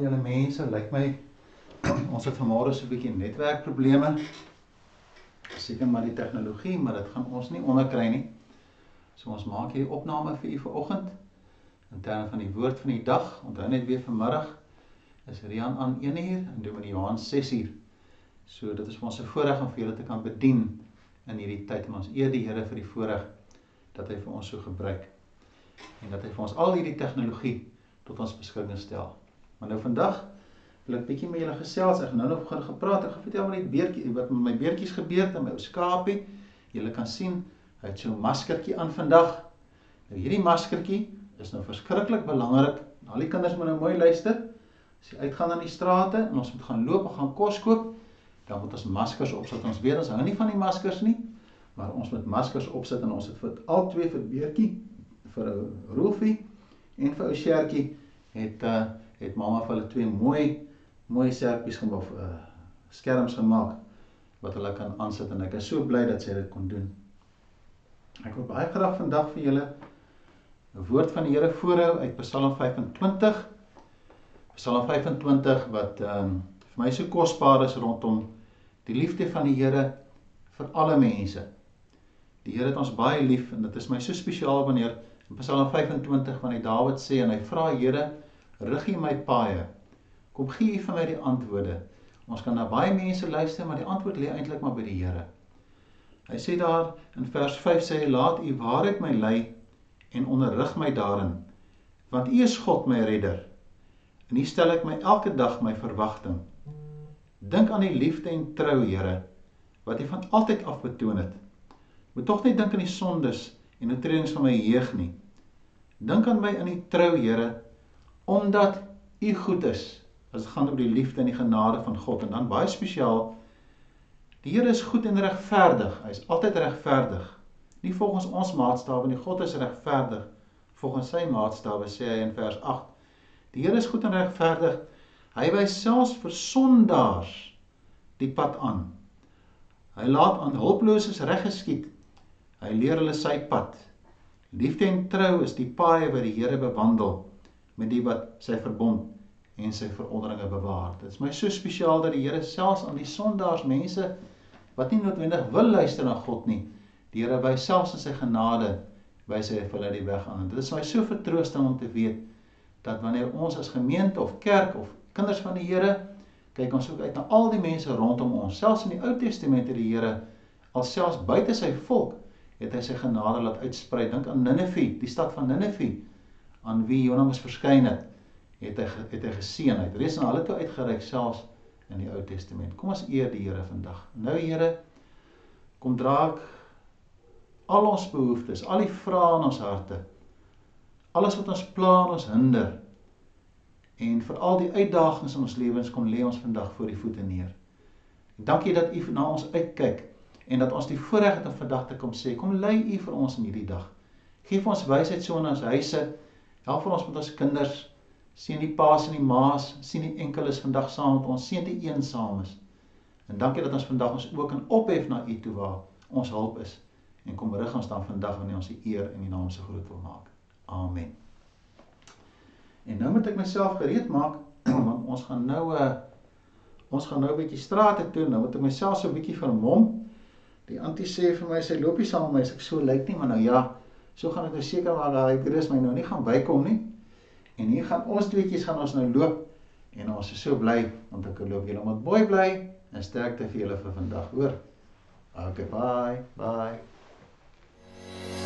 julle mense, lyk my, ons het vanmôre so 'n bietjie netwerkprobleme. Seker maar die tegnologie, maar dit gaan ons nie onderkry nie. So ons maak hierdie opname vir u vanoggend, in terme van die woord van die dag. Onthou net weer vanmiddag, is Rian aan 1:00 en Dominee Johan 6:00. So dit is vir ons 'n voorreg om vir julle te kan bedien in hierdie tyd, en ons eer die Here vir die voorreg dat hy vir ons so gebruik, en dat hy vir ons al hierdie tegnologie tot ons beskikking stel. Maar nou vandag wil ek bietjie met julle gesels. Ek gaan nou nog begin gepraat. Ek gaan vertel wat met my beertjies gebeur het en my ou skapie. Julle kan sien, hy het so 'n maskertjie aan vandag. Nou hierdie maskertjie is nou verskriklik belangrik. Al die kinders moet nou mooi luister. As jy uitgaan aan die strate en ons moet gaan loop en gaan kos koop, dan moet ons maskers opsit. Ons weet, ons hou nie van die maskers nie, maar ons moet maskers opsit, en ons het vir al twee, vir beertjie, vir ou Rolfie en vir ou Sjertjie, het mamma vir hulle twee mooi serpies gemaak, skerms gemaak, wat hulle kan aansit, en ek is so bly dat sy dit kon doen. Ek wil baie graag vandag vir julle 'n woord van die Here voorhou uit Psalm 25. Psalm 25 wat vir my so kosbaar is rondom die liefde van die Here vir alle mense. Die Here het ons baie lief, en dit is my so spesiaal wanneer in Psalm 25 wanneer Dawid sê, en hy vra, Here, rig U my paaie, kom gee U vir my die antwoorde. Ons kan na baie mense luister, maar die antwoord lê eintlik maar by die Here. Hy sê daar in vers 5, sê hy, laat U waarheid my lei en onderrig my daarin, want U is God my redder, en U stel ek my elke dag my verwagting. Dink aan die liefde en trou, Here, wat U van altyd af betoon het. Moet tog nie dink aan die sondes en oortredings van my jeug nie. Dink aan my in die trou, Here, omdat U goed is, as dit gaan oor die liefde en die genade van God. En dan baie spesiaal, die Here is goed en regverdig. Hy is altyd regverdig. Nie volgens ons maatstawe nie, God is regverdig. Volgens sy maatstawe sê hy in vers 8. Die Here is goed en regverdig. Hy wys selfs vir sondaars die pad aan. Hy laat aan hulploses reg geskied. Hy leer hulle sy pad. Liefde en trou is die paaie wat die Here bewandel met die wat sy verbond en sy verordeninge bewaar. Dit is my so spesiaal dat die Here selfs aan die sondaars, mense wat nie noodwendig wil luister na God nie, die Here wys selfs in sy genade, wys hy vir hulle die weg aan. En dit is my so vertroosting om te weet, dat wanneer ons as gemeente of kerk of kinders van die Here, kyk ons ook uit na al die mense rondom ons. Selfs in die Ou Testament het die Here, al selfs buite sy volk, het hy sy genade laat uitsprei. Dink aan Ninive, die stad van Ninive, aan wie Jona moes verskyn het hy geseën. Hy het reeds na hulle toe uitgereik, selfs in die Ou Testament. Kom ons eer die Here vandag. Nou Here, kom draak al ons behoeftes, al die vrae in ons harte, alles wat ons pla en ons hinder, en vir al die uitdagings in ons lewens, kom lê ons vandag voor die voete neer. Dankie dat U na ons uitkyk, en dat ons die voorreg het om vandag te kom sê, kom lei U vir ons in hierdie dag. Geef ons wysheid so in ons huise, help vir ons met ons kinders, sien die paas en die maas, sien die enkeles vandag saam met ons, sien die eensames. En dankie dat ons vandag ons ook kan ophef na U toe waar ons hulp is, en kom rig ons dan vandag wanneer ons die eer en die naam se groot wil maak. Amen. En nou moet ek myself gereed maak, want ons gaan nou 'n bietjie strate toe, nou moet ek myself so 'n bietjie vermom. Die antie sê vir my, sy loop nie saam met my, as ek so lyk nie, maar nou ja, so gaan ek nou seker maar daai virus my nou nie gaan bykom nie. En hier gaan ons tweetjies gaan ons nou loop, en ons is so bly om te kan loop. Julle moet mooi bly, en sterkte vir julle vir vandag, hoor. Okay, bye.